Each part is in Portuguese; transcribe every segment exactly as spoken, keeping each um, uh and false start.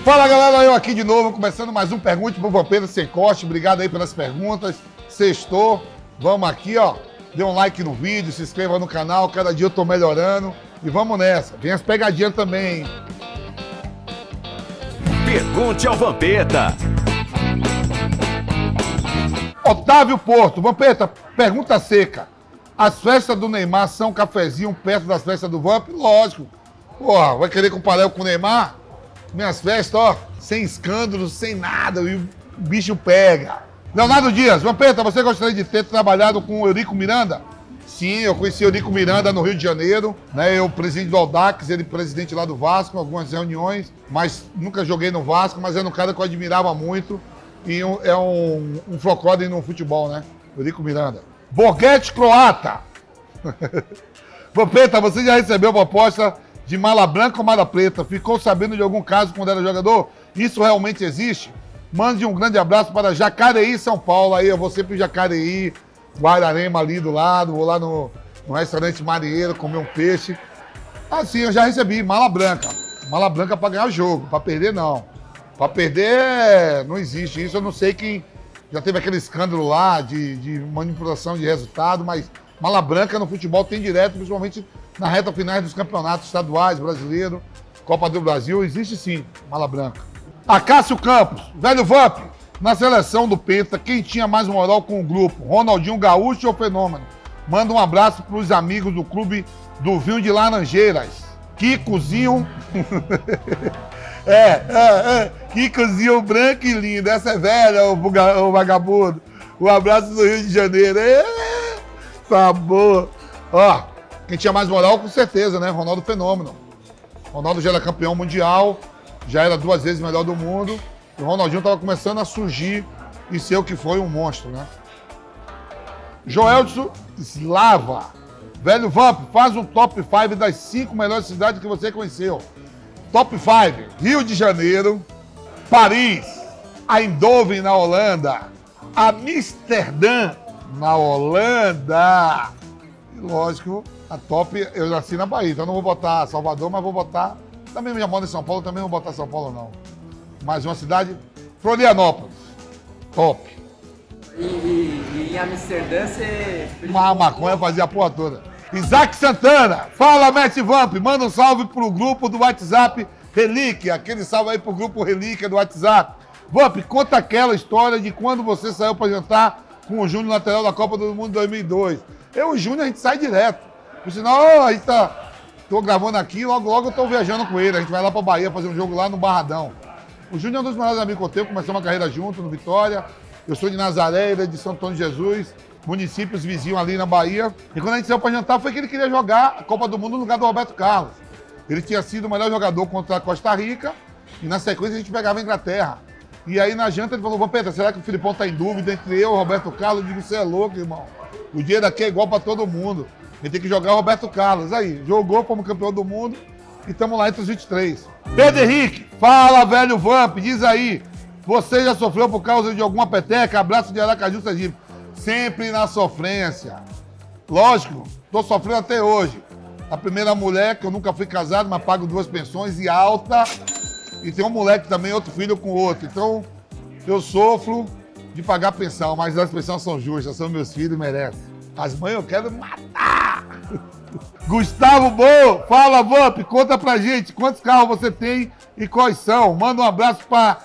Fala galera, eu aqui de novo, começando mais um Pergunte pro Vampeta Sem Corte. Obrigado aí pelas perguntas. Sextou, vamos aqui, ó. Dê um like no vídeo, se inscreva no canal, cada dia eu tô melhorando. E vamos nessa, vem as pegadinhas também, hein? Pergunte ao Vampeta. Otávio Porto, Vampeta, pergunta seca. As festas do Neymar são um cafezinho perto das festas do Vamp? Lógico. Porra, vai querer comparar eu com o Neymar? Minhas festas, ó, sem escândalos, sem nada, e o bicho pega. Leonardo Dias, Vampeta, você gostaria de ter trabalhado com o Eurico Miranda? Sim, eu conheci o Eurico Miranda no Rio de Janeiro, né? Eu, presidente do Audax, ele presidente lá do Vasco, algumas reuniões, mas nunca joguei no Vasco, mas era um cara que eu admirava muito e um, é um, um flocode no futebol, né? Eurico Miranda. Borghetti Croata. Vampeta, você já recebeu proposta de mala branca ou mala preta? Ficou sabendo de algum caso quando era jogador? Isso realmente existe? Mande um grande abraço para Jacareí, São Paulo. Aí eu vou sempre para Jacareí, Guararema ali do lado, vou lá no, no restaurante Marinheiro comer um peixe. Assim, eu já recebi mala branca. Mala branca para ganhar o jogo, para perder não. Para perder não existe isso. Eu não sei quem já teve aquele escândalo lá de, de manipulação de resultado, mas mala branca no futebol tem direto, principalmente na reta final dos campeonatos estaduais, brasileiro, Copa do Brasil, existe sim, mala branca. Acácio Campos, velho Vamp, na seleção do Penta, quem tinha mais moral com o grupo? Ronaldinho Gaúcho ou Fenômeno? Manda um abraço para os amigos do clube do Vinho de Laranjeiras. Kikozinho... é, é, é, Kikozinho branco e lindo, essa é velha, o, buga... o vagabundo. Um abraço do Rio de Janeiro. É, tá boa. Ó, quem tinha mais moral, com certeza, né? Ronaldo Fenômeno. Ronaldo já era campeão mundial, já era duas vezes melhor do mundo. E o Ronaldinho estava começando a surgir e ser o que foi um monstro, né? Joelson Slava. Velho Vamp, faz um top cinco das cinco melhores cidades que você conheceu. Top cinco. Rio de Janeiro, Paris, Eindhoven na Holanda, Amsterdã na Holanda. E lógico, a top, eu nasci na Bahia, então não vou botar Salvador, mas vou botar... Também já moro em São Paulo, também não vou botar São Paulo, não. Mais uma cidade, Florianópolis. Top. E, e, e em Amsterdã você... Uma maconha fazia a porra toda. Isaac Santana, fala, Mestre Vamp, manda um salve pro grupo do WhatsApp Relíquia, aquele salve aí pro grupo Relíquia do WhatsApp. Vamp, conta aquela história de quando você saiu pra jantar com o Júnior lateral da Copa do Mundo dois mil e dois. Eu e o Júnior, a gente sai direto. Por sinal, a gente tá... Tô gravando aqui, logo logo eu tô viajando com ele. A gente vai lá pra Bahia fazer um jogo lá no Barradão. O Júnior é um dos melhores amigos que eu tenho, começamos uma carreira junto no Vitória. Eu sou de Nazaré, ele é de São Antônio de Jesus, municípios vizinhos ali na Bahia. E quando a gente saiu pra jantar foi que ele queria jogar a Copa do Mundo no lugar do Roberto Carlos. Ele tinha sido o melhor jogador contra a Costa Rica e na sequência a gente pegava a Inglaterra. E aí na janta ele falou, Vampeta, será que o Filipão tá em dúvida entre eu e o Roberto Carlos? Eu digo, você é louco, irmão. O dinheiro aqui é igual pra todo mundo. Ele tem que jogar o Roberto Carlos. Aí, jogou, fomos campeão do mundo e estamos lá entre os vinte e três. Pedro Henrique, fala, velho Vamp, diz aí, você já sofreu por causa de alguma peteca? Abraço de Aracaju, Sergipe. Sempre na sofrência. Lógico, tô sofrendo até hoje. A primeira mulher, que eu nunca fui casado, mas pago duas pensões e alta. E tem um moleque também, outro filho com outro. Então, eu sofro de pagar pensão, mas as pensões são justas, são meus filhos e merecem. As mães eu quero matar. Gustavo Bo, fala Vamp, conta pra gente quantos carros você tem e quais são. Manda um abraço pra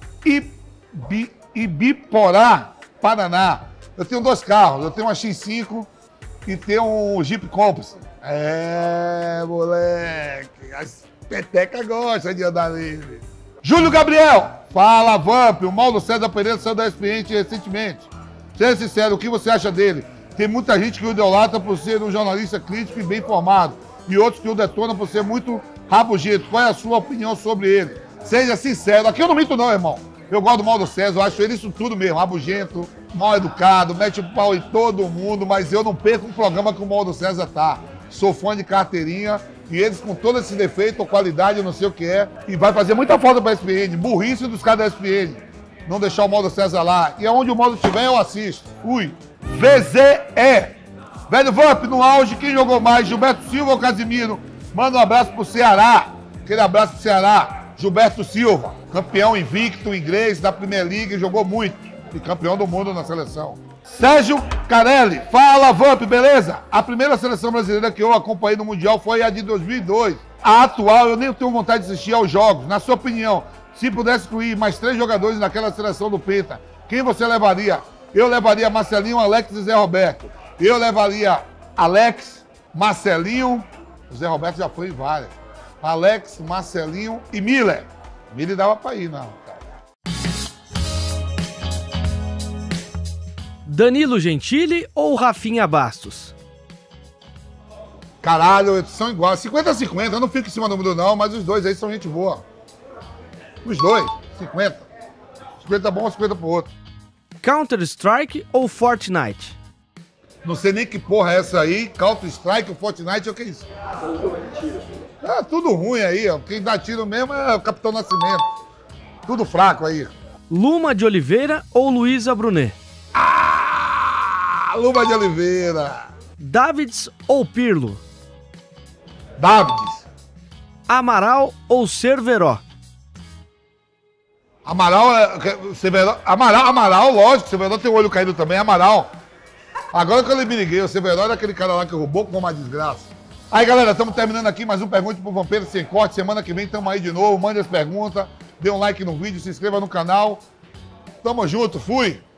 Ibi, Ibiporá, Paraná. Eu tenho dois carros, eu tenho uma X cinco e tenho um Jeep Compass. É, moleque, as petecas gostam de andar nele. Júlio Gabriel, fala Vamp, o Mauro César Pereira saiu da S P N recentemente. Seja sincero, o que você acha dele? Tem muita gente que o idolatra por ser um jornalista crítico e bem informado. E outros que o detonam por ser muito rabugento. Qual é a sua opinião sobre ele? Seja sincero. Aqui eu não minto não, irmão. Eu gosto do Mauro César, eu acho ele isso tudo mesmo. Rabugento, mal educado, mete o pau em todo mundo. Mas eu não perco um programa que o Mauro César tá. Sou fã de carteirinha. E eles com todo esse defeito ou qualidade, eu não sei o que é. E vai fazer muita falta pra S P N. Burrice dos caras da S P N. Não deixar o Mauro César lá. E aonde o Mauro estiver, eu assisto. Fui. V Z E. Velho Vamp, no auge, quem jogou mais? Gilberto Silva ou Casimiro? Manda um abraço pro Ceará. Aquele abraço pro Ceará. Gilberto Silva, campeão invicto inglês da Premier League, jogou muito. E campeão do mundo na seleção. Sérgio Carelli, fala Vamp, beleza? A primeira seleção brasileira que eu acompanhei no Mundial foi a de dois mil e dois. A atual, eu nem tenho vontade de assistir aos jogos. Na sua opinião, se pudesse excluir mais três jogadores naquela seleção do Penta, quem você levaria? Eu levaria Marcelinho, Alex e Zé Roberto. Eu levaria Alex, Marcelinho, o Zé Roberto já foi em várias. Alex, Marcelinho e Miller. Miller dava pra ir, não. Danilo Gentili ou Rafinha Bastos? Caralho, são iguais. cinquenta a cinquenta, eu não fico em cima do número não, mas os dois aí são gente boa. Os dois, cinquenta. cinquenta bom, cinquenta pro outro. Counter-Strike ou Fortnite? Não sei nem que porra é essa aí. Counter-Strike ou Fortnite, é o que é isso? É tudo ruim aí, ó. Quem dá tiro mesmo é o Capitão Nascimento. Tudo fraco aí. Luma de Oliveira ou Luísa Brunet? Ah, Luma de Oliveira. Davids ou Pirlo? Davids. Amaral ou Cerveró? Amaral, é, Severo, Amaral, Amaral, lógico, Severo tem o olho caído também, Amaral. Agora que eu me liguei, o Severo era aquele cara lá que roubou com uma desgraça. Aí, galera, estamos terminando aqui mais um Pergunte pro Vampeiro Sem Corte. Semana que vem estamos aí de novo, mande as perguntas, dê um like no vídeo, se inscreva no canal. Tamo junto, fui!